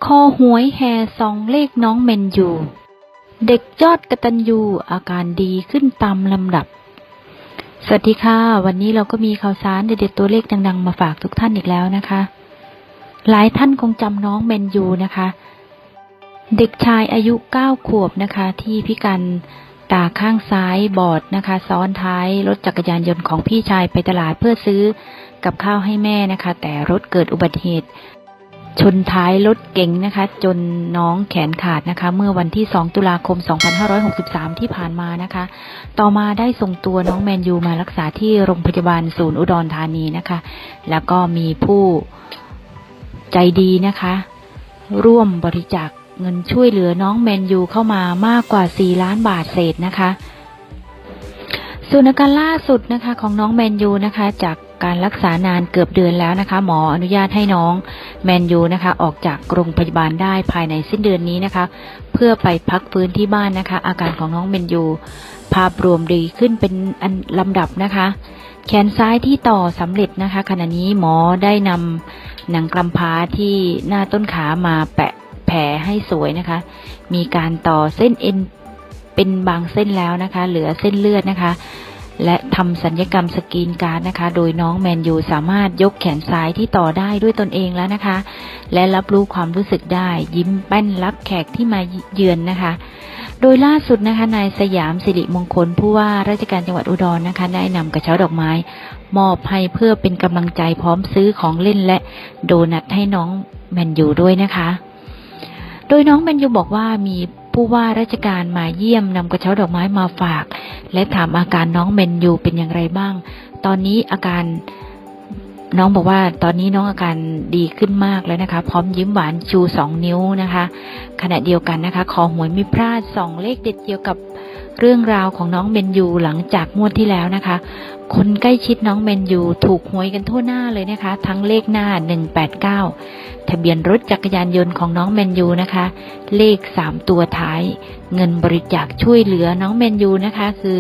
คอหวยแห่ส่องเลขน้องแมนยูเด็กยอดกตัญญูอาการดีขึ้นตามลำดับสวัสดีค่ะวันนี้เราก็มีข่าวสารเด็ดๆตัวเลขดังๆมาฝากทุกท่านอีกแล้วนะคะหลายท่านคงจำน้องแมนยูนะคะเด็กชายอายุ9 ขวบนะคะที่พิการตาข้างซ้ายบอดนะคะซ้อนท้ายรถจักรยานยนต์ของพี่ชายไปตลาดเพื่อซื้อกับข้าวให้แม่นะคะแต่รถเกิดอุบัติเหตุชนท้ายรถเก๋งนะคะจนน้องแขนขาดนะคะเมื่อวันที่2 ตุลาคม 2563 ที่ผ่านมานะคะต่อมาได้ส่งตัวน้องแมนยูมารักษาที่โรงพยาบาลศูนย์อุดรธานีนะคะแล้วก็มีผู้ใจดีนะคะร่วมบริจาคเงินช่วยเหลือน้องแมนยูเข้ามามากกว่า4 ล้านบาทเศษนะคะส่วนอาการล่าสุดนะคะของน้องแมนยูนะคะจากการรักษานานเกือบเดือนแล้วนะคะหมออนุญาตให้น้องแมนยูนะคะออกจากโรงพยาบาลได้ภายในสิ้นเดือนนี้นะคะเพื่อไปพักฟื้นที่บ้านนะคะอาการของน้องแมนยูภาพรวมดีขึ้นเป็นลำดับนะคะแขนซ้ายที่ต่อสำเร็จนะคะขณะนี้หมอได้นำหนังกำพร้าที่หน้าต้นขามาแปะแผลให้สวยนะคะมีการต่อเส้นเอ็นเป็นบางเส้นแล้วนะคะเหลือเส้นเลือดนะคะและทำศัลยกรรมสกรีนการ์ดนะคะโดยน้องแมนยูสามารถยกแขนซ้ายที่ต่อได้ด้วยตนเองแล้วนะคะและรับรู้ความรู้สึกได้ยิ้มแป้นรับแขกที่มาเยือนนะคะโดยล่าสุดนะคะนายสยามสิริมงคลผู้ว่าราชการจังหวัดอุดรนะคะได้นำกระเช้าดอกไม้มอบให้เพื่อเป็นกำลังใจพร้อมซื้อของเล่นและโดนัทให้น้องแมนยูด้วยนะคะโดยน้องแมนยูบอกว่ามีผู้ว่าราชการมาเยี่ยมนำกระเช้าดอกไม้มาฝากและถามอาการน้องแมนยูเป็นอย่างไรบ้างตอนนี้อาการน้องบอกว่าตอนนี้น้องอาการดีขึ้นมากแล้วนะคะพร้อมยิ้มหวานชู2 นิ้วนะคะขณะเดียวกันนะคะขอหวยไม่พลาด2 เลขเด็ดเกี่ยวกับเรื่องราวของน้องแมนยูหลังจากงวดที่แล้วนะคะคนใกล้ชิดน้องแมนยูถูกหวยกันทั่วหน้าเลยนะคะทั้งเลขหน้า189ทะเบียนรถจักรยานยนต์ของน้องแมนยูนะคะเลข3 ตัวท้ายเงินบริจาคช่วยเหลือน้องแมนยูนะคะคือ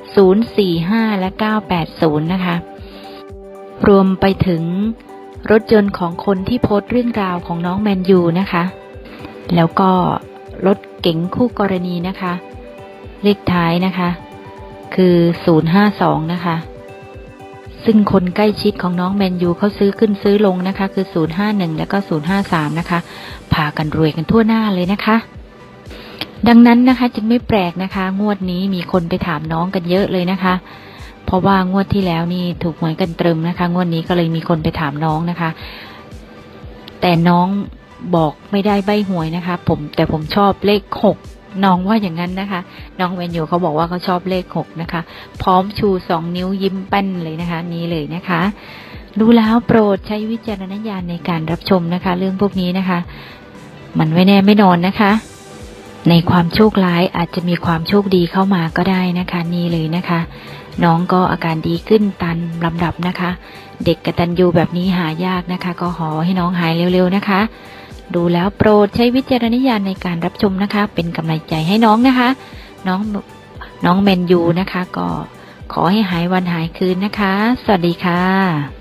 045และ980นะคะรวมไปถึงรถยนต์ของคนที่โพสต์เรื่องราวของน้องแมนยูนะคะแล้วก็รถเก๋งคู่กรณีนะคะเลขท้ายนะคะคือ052นะคะซึ่งคนใกล้ชิดของน้องแมนยูเขาซื้อขึ้นซื้อลงนะคะคือ051แล้วก็053นะคะพากันรวยกันทั่วหน้าเลยนะคะดังนั้นนะคะจึงไม่แปลกนะคะงวดนี้มีคนไปถามน้องกันเยอะเลยนะคะเพราะว่างวดที่แล้วนี่ถูกหวยกันตรึมนะคะงวดนี้ก็เลยมีคนไปถามน้องนะคะแต่น้องบอกไม่ได้ใบ้หวยนะคะแต่ผมชอบเลข6น้องว่าอย่างนั้นนะคะน้องแมนยูเขาบอกว่าเขาชอบเลข6นะคะพร้อมชู2 นิ้วยิ้มแป้นเลยนะคะนี้เลยนะคะดูแล้วโปรดใช้วิจารณญาณในการรับชมนะคะเรื่องพวกนี้นะคะมันไม่แน่ไม่นอนนะคะในความโชคร้ายอาจจะมีความโชคดีเข้ามาก็ได้นะคะนี่เลยนะคะน้องก็อาการดีขึ้นตามลำดับนะคะเด็กกตัญญูแบบนี้หายากนะคะก็ขอให้น้องหายเร็วๆนะคะดูแล้วโปรดใช้วิจารณญาณในการรับชมนะคะเป็นกำลังใจให้น้องนะคะน้องแมนยูนะคะก็ขอให้หายวันหายคืนนะคะสวัสดีค่ะ